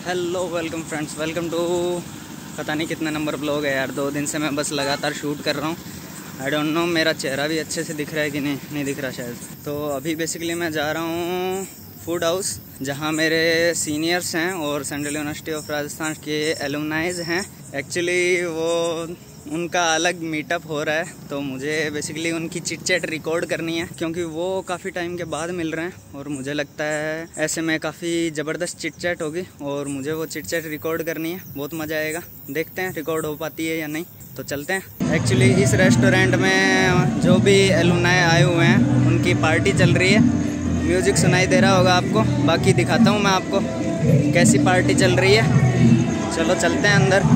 Hello welcome friends, welcome to पता नहीं कितना नंबर ब्लॉग है यार। 2 दिन से मैं बस लगातार शूट कर रहा हूँ। आई डोंट नो मेरा चेहरा भी अच्छे से दिख रहा है कि नहीं दिख रहा शायद। तो अभी बेसिकली मैं जा रहा हूँ फूड हाउस, जहाँ मेरे सीनियर्स हैं और सेंट्रल यूनिवर्सिटी ऑफ राजस्थान के एलुमनाइज हैं। एक्चुअली वो उनका अलग मीटअप हो रहा है, तो मुझे बेसिकली उनकी चिट चैट रिकॉर्ड करनी है, क्योंकि वो काफ़ी टाइम के बाद मिल रहे हैं और मुझे लगता है ऐसे में काफ़ी ज़बरदस्त चिट चैट होगी और मुझे वो चिट चैट रिकॉर्ड करनी है। बहुत मज़ा आएगा, देखते हैं रिकॉर्ड हो पाती है या नहीं, तो चलते हैं। एक्चुअली इस रेस्टोरेंट में जो भी एलुमनाई आए हुए हैं उनकी पार्टी चल रही है। म्यूज़िक सुनाई दे रहा होगा आपको, बाकी दिखाता हूँ मैं आपको कैसी पार्टी चल रही है। चलो चलते हैं अंदर।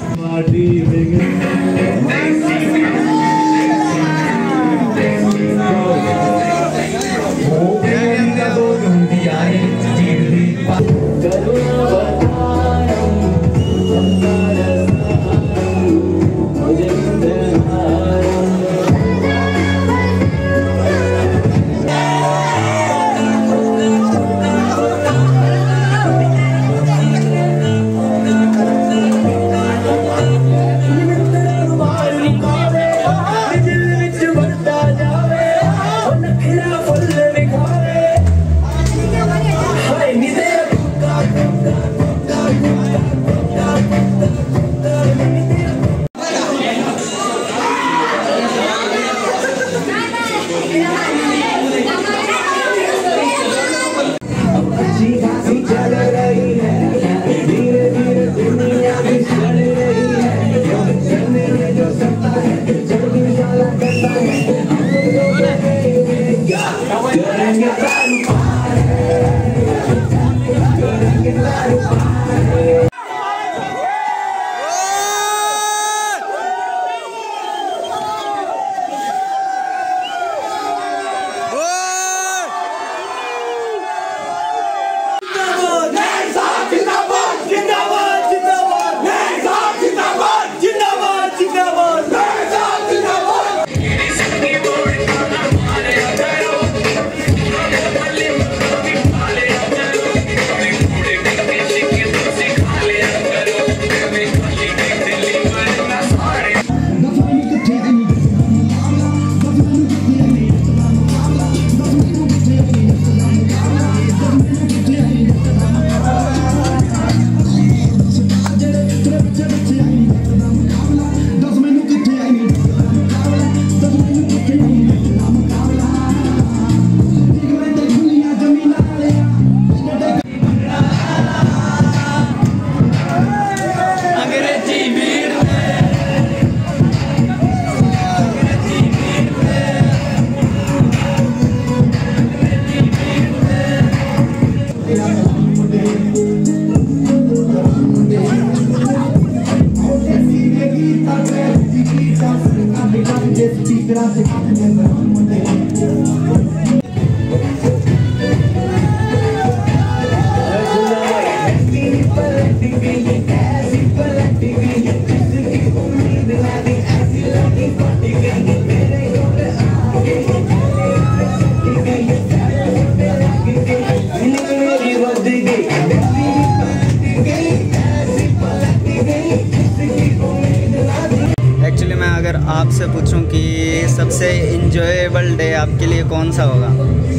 एक्चुअली मैं अगर आपसे पूछूं कि सबसे इंजॉयबल डे आपके लिए कौन सा होगा,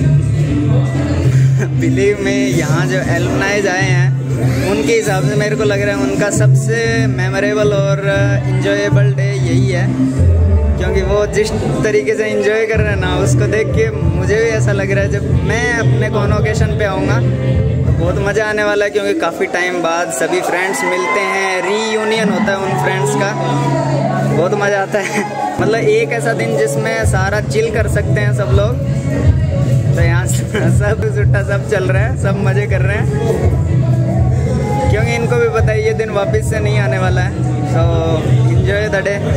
बिलीव में यहाँ जो एलुमनाइज आए हैं उनके हिसाब से मेरे को लग रहा है उनका सबसे मेमोरेबल और इंजॉयबल डे यही है, क्योंकि वो जिस तरीके से इंजॉय कर रहे हैं ना, उसको देख के मुझे भी ऐसा लग रहा है जब मैं अपने कौन ओकेशन पे आऊँगा तो बहुत मज़ा आने वाला है, क्योंकि काफ़ी टाइम बाद सभी फ्रेंड्स मिलते हैं, रीयूनियन होता है उन फ्रेंड्स का, बहुत मज़ा आता है। मतलब एक ऐसा दिन जिसमें सारा चिल कर सकते हैं सब लोग। तो यहाँ सब सुट्टा सब चल रहा है, सब मज़े कर रहे हैं, क्योंकि इनको भी पता है ये दिन वापस से नहीं आने वाला है। So enjoy the day.